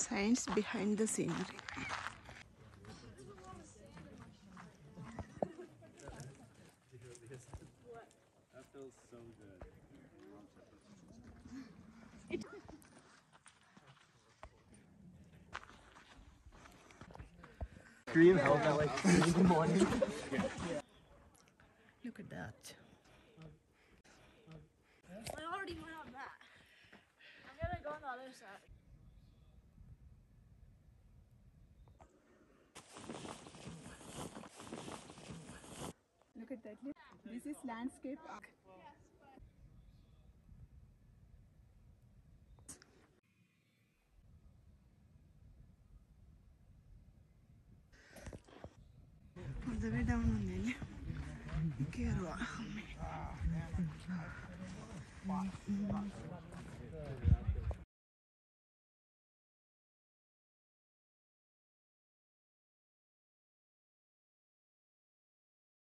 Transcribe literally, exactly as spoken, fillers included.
science behind the scenery. That feels so good. Dream held at like three in the morning. Look at that. I already went on that. I'm gonna go on the other side. Look at that. This is landscape. All the way down on the Kerala.